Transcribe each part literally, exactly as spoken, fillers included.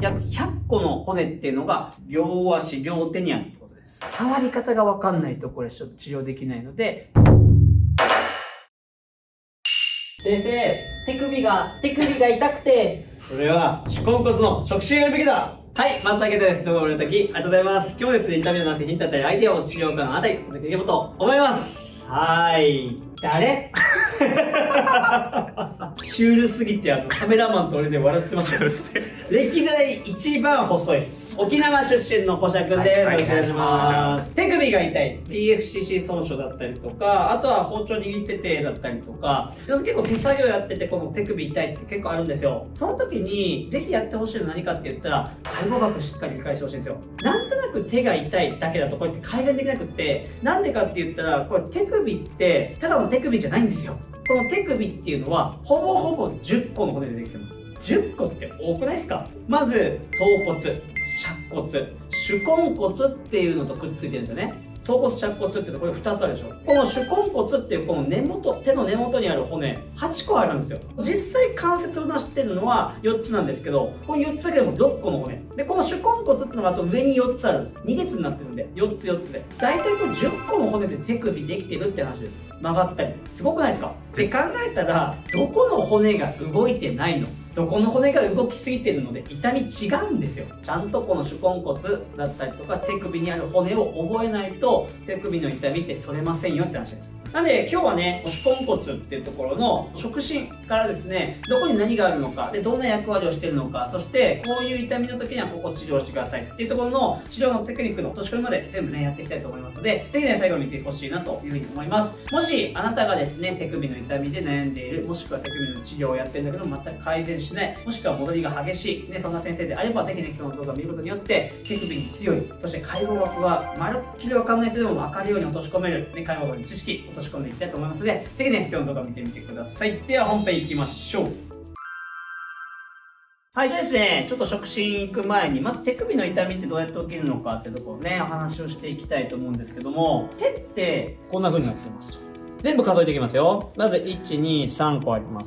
約ひゃっこの骨っていうのが両足、両手にあるってことです。触り方がわかんないとこれちょっと治療できないので、先生、手首が、手首が痛くて。それは、手根骨の触診をやるべきだ。はい、松竹です。動画をご覧いただき、ありがとうございます。今日もですね、痛みのなすヒントだったり、アイデアを治療科のあたり、届けていければと思います。はーい。誰シュールすぎて、あの、カメラマンと俺で笑ってますよ。歴代一番細いです。沖縄出身の小社くんです。よろしくお願いします。手首が痛い。ティーエフシーシー 損傷だったりとか、あとは包丁握っててだったりとか、結構手作業やっててこの手首痛いって結構あるんですよ。その時に、ぜひやってほしいのは何かって言ったら、介護学しっかり理解してほしいんですよ。なんとなく手が痛いだけだとこうやって改善できなくって、なんでかって言ったら、これ手首って、ただの手首じゃないんですよ。この手首っていうのは、ほぼほぼじゅっこの骨でできてます。じゅっこって多くないですか？まず、頭骨、尺骨、手根骨っていうのとくっついてるんですよね。頭骨、尺骨ってこれふたつあるでしょ。この手根骨っていうこの根元、手の根元にある骨、はちこあるんですよ。実際関節を出してるのはよっつなんですけど、このよっつだけでもろっこの骨。で、この手根骨っていうのがあと上によっつある。に列になってるんで、よっつよっつで。大体これじゅっこの骨で手首できてるって話です。曲がったり。すごくないですか？って考えたら、どこの骨が動いてないの？どこの骨が動きすぎてるので痛み違うんですよ。ちゃんとこの手根骨だったりとか手首にある骨を覚えないと手首の痛みって取れませんよって話です。なんで今日はね、手根骨っていうところの触診からですね、どこに何があるのか、で、どんな役割をしているのか、そしてこういう痛みの時にはここ治療してくださいっていうところの治療のテクニックの落とし込みまで全部ね、やっていきたいと思いますので、ぜひね、最後まで見てほしいなというふうに思います。もしあなたがですね、手首の痛みで悩んでいる、もしくは手首の治療をやってるんだけど全く改善しない、もしくは戻りが激しい、ね、そんな先生であれば、ぜひね、今日の動画を見ることによって、手首に強い、そして介護学はまるっきりわかんない人でも分かるように落とし込める、ね、介護学の知識、落とし込んでいきたいと思いますので、ぜひね、今日の動画を見てみてください。では本編いきましょう。はい、じゃあですね、ちょっと触診行く前に、まず手首の痛みってどうやって起きるのかってところをね、お話をしていきたいと思うんですけども、手ってこんな風になってますと。全部数えていきますよ。まず、いち、に、さんこあります。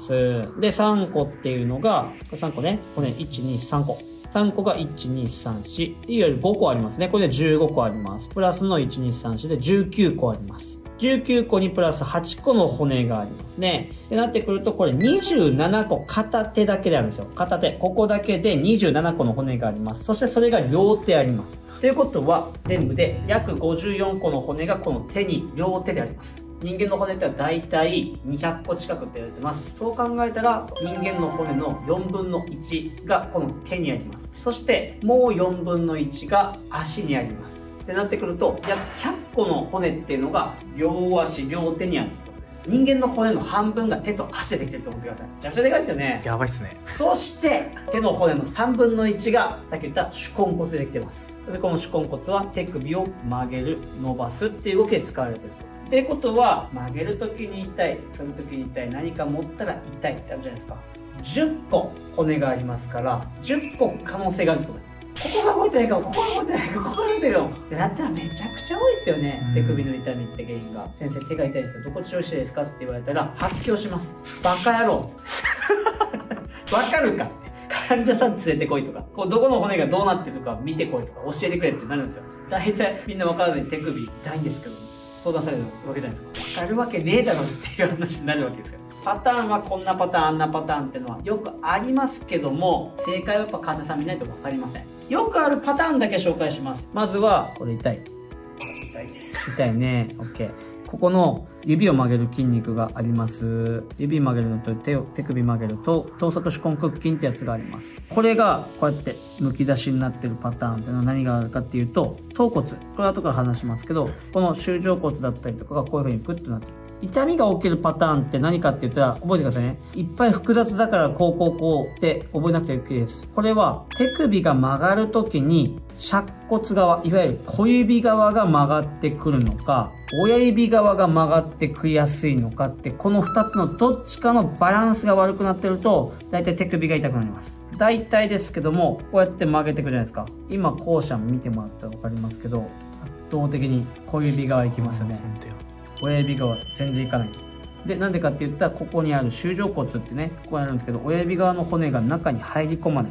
で、さんこっていうのが、これさんこね。これね、いち、に、さんこ。さんこがいち、に、さん、よん。いわゆるごこありますね。これでじゅうごこあります。プラスのいち、に、さん、よんでじゅうきゅうこあります。じゅうきゅうこにプラスはちこの骨がありますね。ってなってくると、これにじゅうななこ片手だけであるんですよ。片手。ここだけでにじゅうななこの骨があります。そしてそれが両手あります。ということは、全部で約ごじゅうよんこの骨がこの手に、両手であります。人間の骨ってはだいたいにひゃっこ近くって言われてます。そう考えたら、人間の骨のよんぶんのいちがこの手にあります。そして、もうよんぶんのいちが足にあります。ってなってくると、約ひゃっこの骨っていうのが両足、両手にあるってことです。人間の骨の半分が手と足でできてると思ってください。めちゃくちゃでかいですよね。 やばいっすね。 そして、手の骨のさんぶんのいちが、さっき言った手根骨でできてます。そしてこの手根骨は手首を曲げる、伸ばすっていう動きで使われてると。っていうことは、曲げるときに痛い、そのときに痛い、何か持ったら痛いってあるじゃないですか。じゅっこ骨がありますから、じゅっこ可能性があるってことです。ここが動いてないかも、ここが動いてないかも、ここが動いてるかも。ってなったらめちゃくちゃ多いですよね。手首の痛みって原因が。先生、手が痛いですけど、どこ治療してですかって言われたら、発狂します。バカ野郎っつって。わかるかって。患者さん連れてこいとか、こうどこの骨がどうなってるとか見てこいとか教えてくれってなるんですよ。大体みんな分からずに手首痛いんですけど、相談されるわけじゃないですか。分かるわけねえだろっていう話になるわけですよ。パターンはこんなパターン、あんなパターンっていうのはよくありますけども、正解はやっぱ患者さん見ないと分かりません。よくあるパターンだけ紹介します。まずは、これ痛い。痛いです。痛いね。OK。ここの指を曲げる筋肉があります。指曲げるのと手を、手首曲げると、等速手根屈筋ってやつがあります。これがこうやってむき出しになってるパターンっていうのは何があるかっていうと、頭骨。これは後から話しますけど、この舟状骨だったりとかがこういう風にプッとなってる。痛みが起きるパターンって何かって言ったら、覚えてくださいね。いっぱい複雑だからこうこうこうって覚えなくてはいけないです。これは手首が曲がるときに尺骨側、いわゆる小指側が曲がってくるのか、親指側が曲がってくやすいのかって、このふたつのどっちかのバランスが悪くなってると、だいたい手首が痛くなります。大体ですけども、こうやって曲げていくじゃないですか。今、後者見てもらったらわかりますけど、圧倒的に小指側行きますよね。親指側全然いかない。で、なんでかって言ったら、ここにある舟状骨ってね、ここにあるんですけど、親指側の骨が中に入り込まない。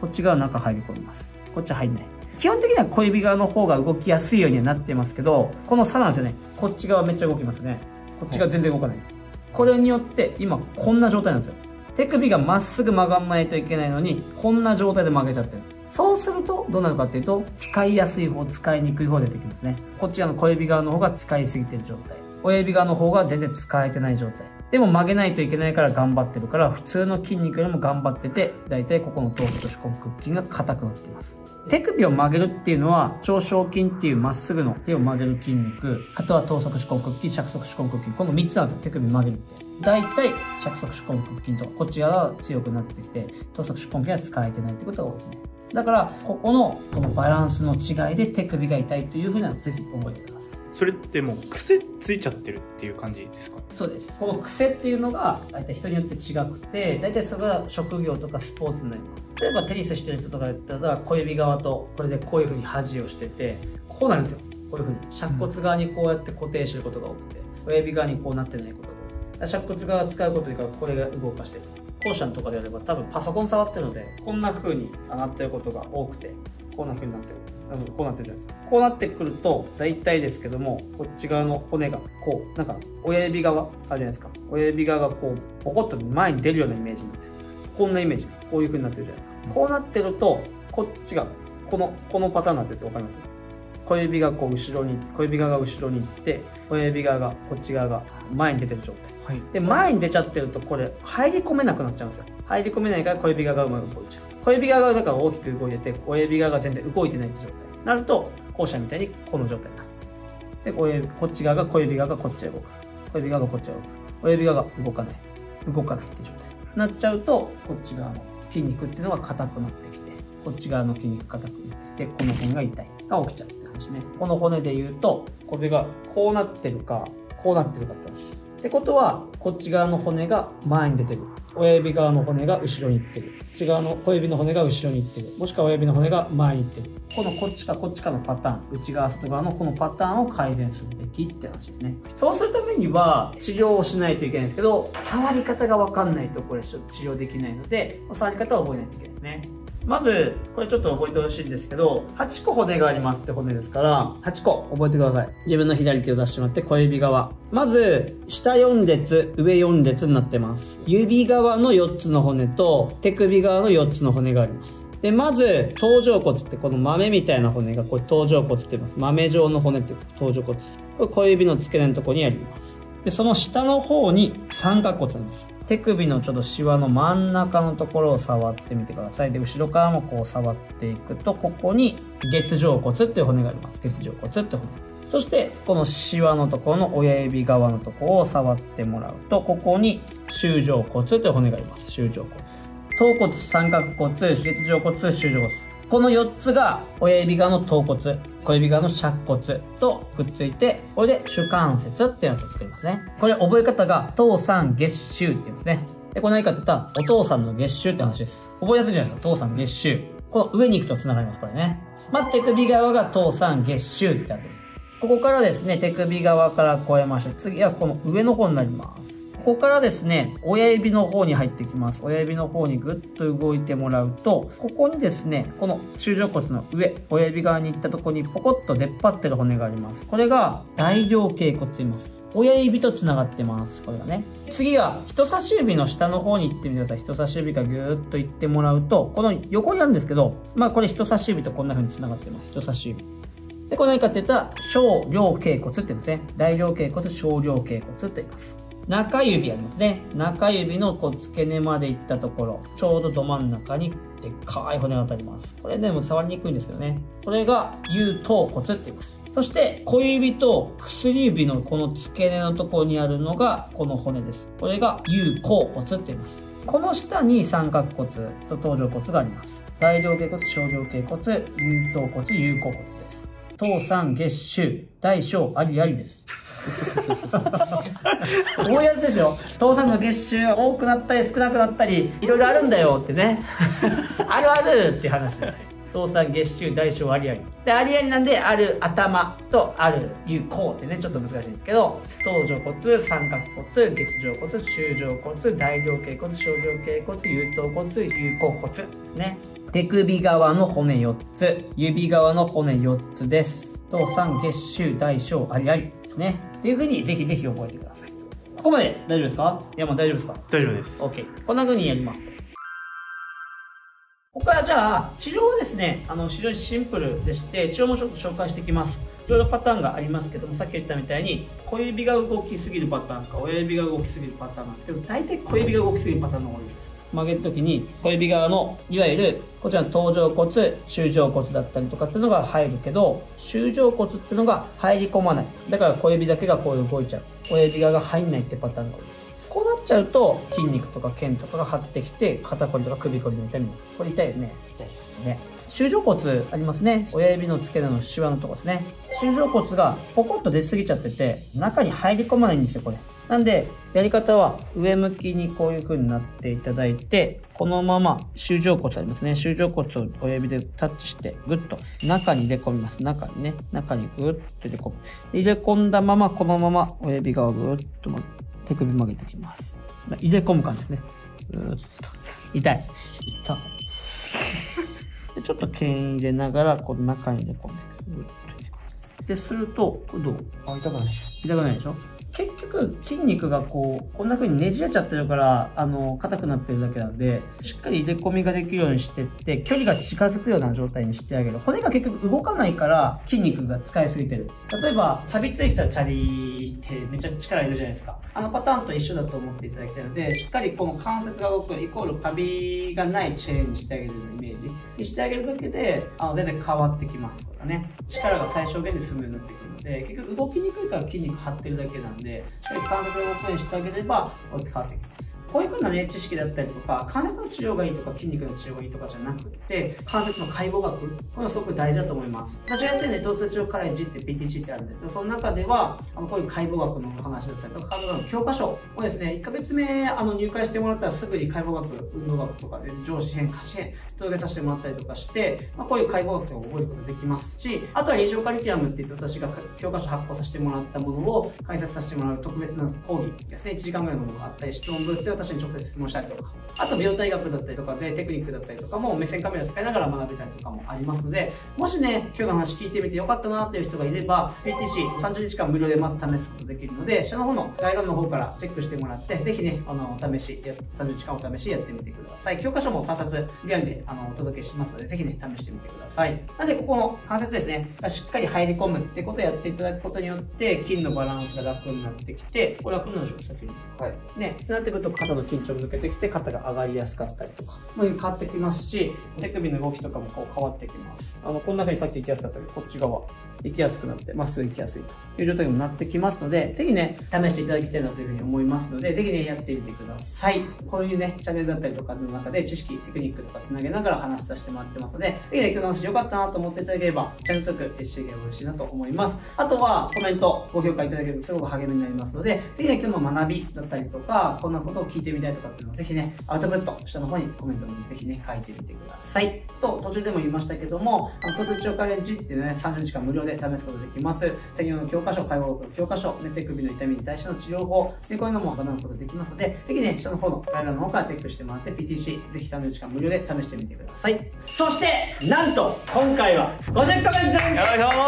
こっち側中入り込みます。こっち入んない。基本的には小指側の方が動きやすいようにはなってますけど、この差なんですよね。こっち側めっちゃ動きますね。こっち側全然動かない。これによって今こんな状態なんですよ。手首がまっすぐ曲がんないといけないのに、こんな状態で曲げちゃってる。そうするとどうなるかっていうと、使いやすい方、使いにくい方出てきますね。こっち側の小指側の方が使いすぎてる状態。親指側の方が全然使えてない状態。でも曲げないといけないから頑張ってるから、普通の筋肉よりも頑張ってて、だいたいここの頭側と手根腹筋が硬くなっています。手首を曲げるっていうのは、長小筋っていうまっすぐの手を曲げる筋肉、あとは頭側手根腹筋、尺側手根腹筋、このみっつなんですよ、手首曲げるって。だいたい尺側手根腹筋と、こっち側が強くなってきて、頭側手根筋は使えてないってことが多いですね。だから、ここの、このバランスの違いで手首が痛いというふうにはぜひ覚えてください。 それってもう癖ついちゃってるっていう感じですか？ そうです。この癖っていうのが大体人によって違くて、大体それが職業とかスポーツになります。例えばテニスしてる人とかだったら小指側とこれでこういう風に端をしてて、こうなるんですよ。こういう風に尺骨側にこうやって固定してることが多くて、親指側にこうなってないことが多い。尺骨側使うことでからこれが動かしてる。後者とかであれば多分パソコン触ってるので、こんな風に上がってることが多くて、こんな風になってる。こうなってるじゃないですか。こうなってくると、大体ですけども、こっち側の骨が、こう、なんか、親指側あるじゃないですか。親指側がこう、ポコッと前に出るようなイメージになってる。こんなイメージ。こういう風になってるじゃないですか。こうなってると、こっちが、この、このパターンになってるってわかります？小指がこう後ろに、小指側が後ろに行って、親指側が、こっち側が前に出てる状態。はい、で、前に出ちゃってると、これ、入り込めなくなっちゃうんですよ。入り込めないから小指側がうまく動いちゃう。小指側がだから大きく動いてて、親指側が全然動いてないって状態。なると、後者みたいにこの状態になる。で、親指、こっち側が小指側がこっちへ動く。小指側がこっちへ動く。親指側が動かない。動かないって状態。なっちゃうと、こっち側の筋肉っていうのが硬くなってきて、こっち側の筋肉硬くなってきて、この辺が痛いが起きちゃうって話ね。この骨で言うと、これがこうなってるか、こうなってるかって話。ってことは、こっち側の骨が前に出てる。親指側の骨が後ろに行ってる。こっち側の小指の骨が後ろに行ってる。もしくは親指の骨が前に行ってる。このこっちかこっちかのパターン、内側外側のこのパターンを改善するべきって話ですね。そうするためには治療をしないといけないんですけど、触り方がわかんないとこれ治療できないので、触り方を覚えないといけないですね。まず、これちょっと覚えてほしいんですけど、はちこ骨がありますって骨ですから、はちこ覚えてください。自分の左手を出してもらって小指側。まず、下よん列、上よん列になってます。指側のよっつの骨と手首側のよっつの骨があります。で、まず、頭上骨ってこの豆みたいな骨が、これ頭上骨って言います。豆状の骨って頭上骨。これ小指の付け根のところにあります。で、その下の方に三角骨なんです。手首のちょっとシワの真ん中のところを触ってみてください。で、後ろからもこう触っていくと、ここに月状骨っていう骨があります。月状骨って骨。そして、このシワのところの親指側のところを触ってもらうと、ここに舟状骨という骨があります。舟状骨。頭骨、三角骨、月状骨、舟状骨。このよっつが親指側の頭骨、小指側の尺骨とくっついて、これで主関節ってやつを作りますね。これ覚え方が、頭三月週って言うんですね。で、この何かって言ったら、お父さんの月収って話です。覚えやすいじゃないですか。父さん月収。この上に行くと繋がります、これね。まあ、手首側が父さん月収ってやってるんです。ここからですね、手首側から越えまして、次はこの上の方になります。ここからですね、親指の方に入ってきます。親指の方にぐっと動いてもらうと、ここにですね、この舟状骨の上、親指側に行ったところにポコッと出っ張ってる骨があります。これが大稜頸骨と言います。親指と繋がってます。これがね。次は人差し指の下の方に行ってみてください。人差し指がぎゅーっと行ってもらうと、この横にあるんですけど、まあこれ人差し指とこんな風に繋がってます。人差し指。で、これ何かって言ったら、小稜頸骨って言うんですね。大稜頸骨、小稜頸骨って言います。中指ありますね。中指のこう付け根まで行ったところ、ちょうどど真ん中にでっかい骨が当たります。これでも触りにくいんですけどね。これが有頭骨って言います。そして小指と薬指のこの付け根のところにあるのがこの骨です。これが有甲骨って言います。この下に三角骨と頭上骨があります。大稜頸骨、小稜頸骨、有頭骨、有甲骨です。頭三月週、大小ありありです。多いやつでしょ。父さんの月収が多くなったり少なくなったりいろいろあるんだよってね。あるあるっていう話だよね。父さん月収大小ありありで、ありありなんで、ある頭とある有甲ってね、ちょっと難しいんですけど、頭上骨、三角骨、月状骨、舟状骨、大稜頸骨、小稜頸骨、有頭骨、有甲骨ですね。 手首側の骨よっつ、指側の骨よっつです。と、三月週大小ありありですね。っていう風にぜひぜひ覚えてください。ここまで大丈夫ですか？いや、もう大丈夫ですか？ 大丈夫です。 OK。こんな風にやります。ここからじゃあ、治療はですね、あの、非常にシンプルでして、治療もちょっと紹介していきます。いろいろパターンがありますけども、さっき言ったみたいに、小指が動きすぎるパターンか、親指が動きすぎるパターンなんですけど、大体小指が動きすぎるパターンの方が多いです。曲げるときに、小指側の、いわゆる、こちらの頭上骨、舟状骨だったりとかっていうのが入るけど、舟状骨っていうのが入り込まない。だから小指だけがこう動いちゃう。親指側が入んないってパターンが多いです。こうなっちゃうと、筋肉とか腱とかが張ってきて、肩こりとか首こりの痛みに。これ痛いよね。痛いですね。舟状骨ありますね。親指の付け根のシワのところですね。舟状骨がポコッと出過ぎちゃってて、中に入り込まないんですよ、これ。なんで、やり方は上向きにこういう風になっていただいて、このまま舟状骨ありますね。舟状骨を親指でタッチして、ぐっと中に入れ込みます。中にね。中にぐっと入れ込む。入れ込んだまま、このまま親指側をぐっと曲げ手首曲げていきます。入れ込む感じですね。ぐーっと。痛い。痛い。でちょっと剣入れながら、この中に入れ込んでいく。ぐっと入れ込む。で、すると、これどう？あ、痛くないでしょ。痛くないでしょ。結局、筋肉がこう、こんな風にねじれちゃってるから、あの、硬くなってるだけなんで、しっかり入れ込みができるようにしてって、距離が近づくような状態にしてあげる。骨が結局動かないから、筋肉が使いすぎてる。例えば、錆びついたチャリってめっちゃ力いるじゃないですか。あのパターンと一緒だと思っていただきたいので、しっかりこの関節が動くイコールカビがないチェーンにしてあげるようなイメージにしてあげるだけで、あの、全然変わってきますからね。力が最小限で済むようになってくるので、結局動きにくいから筋肉張ってるだけなんで、しっかり関節を動くようにしてあげれば、大きく変わってきます。こういう風なね、知識だったりとか、関節の治療がいいとか、筋肉の治療がいいとかじゃなくて、関節の解剖学、これはすごく大事だと思います。私がやってるね、疼痛治療カレッジって ピーティーシー ってあるんですけど、その中では、あのこういう解剖学の話だったりとか、解剖学の教科書をですね、いっかげつめあの入会してもらったらすぐに解剖学、運動学とかで上肢編、下肢編、届けさせてもらったりとかして、まあ、こういう解剖学を覚えることができますし、あとは臨床カリキュラムって言って私が教科書発行させてもらったものを解説させてもらう特別な講義ですね、いちじかんぐらいのものがあったり、質問ブースで私に直接質問したりとか、あと病態学だったりとかでテクニックだったりとかも目線カメラ使いながら学べたりとかもありますので、もしね、今日の話聞いてみてよかったなっていう人がいれば、ピーティーシーさんじゅうにちかん無料でまず試すことができるので、下の方の概要欄の方からチェックしてもらって、ぜひね、あの、お試し、さんじゅうにちかんお試しやってみてください。教科書もさんさつリアルであのお届けしますので、ぜひね、試してみてください。なので、ここの関節ですね、しっかり入り込むってことをやっていただくことによって、筋のバランスが楽になってきて、これ楽なんでしょう、先に。はい。ね、ってなってくると肩の緊張も抜けてきて、肩が上がりやすかったりとか、もう変わってきますし、手首の動きとかもこう変わってきます。あの、こんな風にさっき行きやすかったけど、こっち側、行きやすくなって、まっすぐ行きやすいという状態にもなってきますので、ぜひね、試していただきたいなというふうに思いますので、ぜひね、やってみてください。こういうね、チャンネルだったりとかの中で知識、テクニックとかつなげながら話させてもらってますので、ぜひね、今日の話良かったなと思っていただければ、チャンネル登録していただければ嬉しいなと思います。あとは、コメント、ご評価いただけるとすごく励みになりますので、ぜひね、今日の学びだったりとか、こんなことを聞いてみたいとかっていうのをぜひね、アウトプット、下の方にコメントにぜひね、書いてみてください。と、途中でも言いましたけども、疼痛治療カレッジっていうね、さんじゅうにちかん無料で試すことができます。専用の教科書、解剖学の教科書、手首の痛みに対しての治療法、でこういうのも学ぶことができますので、ぜひね、下の方の概要欄の方からチェックしてもらって、ピーティーシー、ぜひさんじゅうにちかん無料で試してみてください。そして、なんと、今回はごじゅっコメントじゃんけん。よいしょー。い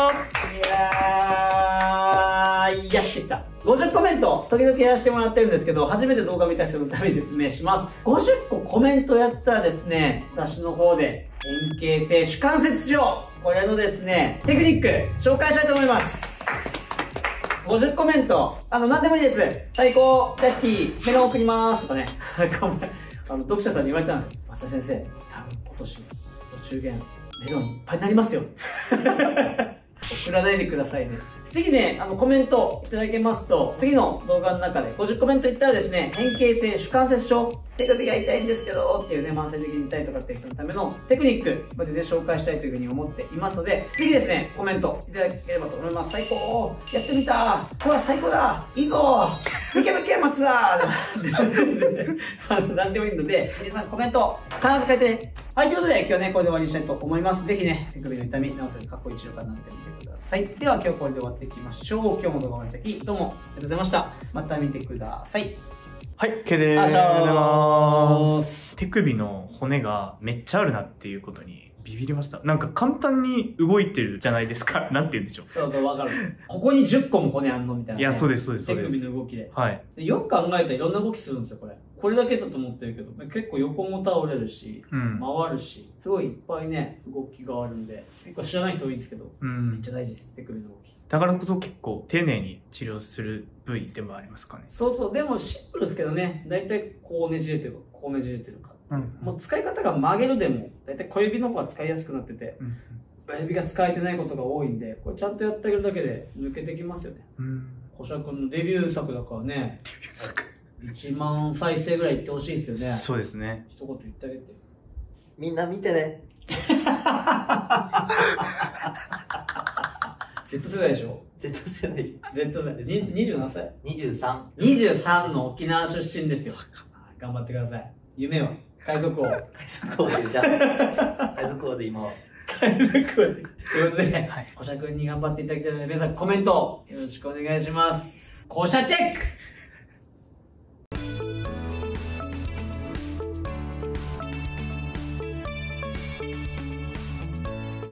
やー、やってきた。ごじゅうコメント、時々やらせてもらってるんですけど、初めて動画見た人のために説明します。ごじゅっこコメントやったらですね、私の方で、変形性主関節治療、これのですね、テクニック、紹介したいと思います。ごじゅうコメント、あの、なんでもいいです。最高、大好き、メロン送りまーすとかね。あの、読者さんに言われたんですよ。松田先生、多分今年、お中元、メロンいっぱいになりますよ。送らないでくださいね。ぜひね、あの、コメントいただけますと、次の動画の中でごじゅうコメントいったらですね、変形性主関節症、手首が痛いんですけど、っていうね、慢性的に痛いとかっていう人のためのテクニックまでで紹介したいというふうに思っていますので、ぜひですね、コメントいただければと思います。最高、やってみた、これは最高だ、いいぞ、ムケムケ松田あの、なんでもいいので、皆さんコメント必ず書いてね。はい、ということで、今日はね、これで終わりにしたいと思います。ぜひね、手首の痛み、治せるかっこいい治療家になってみてください。では、今日これで終わっていきましょう。今日も動画を見ていただき、どうもありがとうございました。また見てください。 はい、ケでーあしょす。手首の骨がめっちゃあるなっていうことにビビりました。なんか簡単に動いてるじゃないですか。なんて言うんでしょう。 そうそう、わかる。ここにじゅっこも骨あんのみたいな、ね。 いや、そうです、そうです、そ手うです。 首の動きで。 はい。 でよく考えたらいろんな動きするんですよ、これ。これだけだと思ってるけど、結構横も倒れるし、 うん、 回るし、すごいいっぱいね、動きがあるんで、結構知らない人多いんですけど、 うん、 めっちゃ大事です、手首の動き。 だからこそ結構丁寧に治療する部位でもありますかね。 そうそう、でもシンプルですけどね、大体こうねじれてるか、こうねじれてるか。うん、もう使い方が曲げるでも、大体小指の方が使いやすくなってて、うん、親指が使えてないことが多いんで、これちゃんとやってあげるだけで抜けてきますよね。うん、小社君のデビュー作だからね、デビュー作いちまん再生ぐらいいってほしいですよね。 そうですね。 一言言ってあげて。 みんな見てね。 Z 世代でしょ？ Z 世代。 Z 世代でにじゅうななさい？ にじゅうさん。 にじゅうさんの沖縄出身ですよ。頑張ってください。夢は海賊王。 海賊王で、じゃあ、海賊王で今は。 海賊王で。ということで、はい、小社君に頑張っていただきたいので、皆さんコメントよろしくお願いします。小社チェック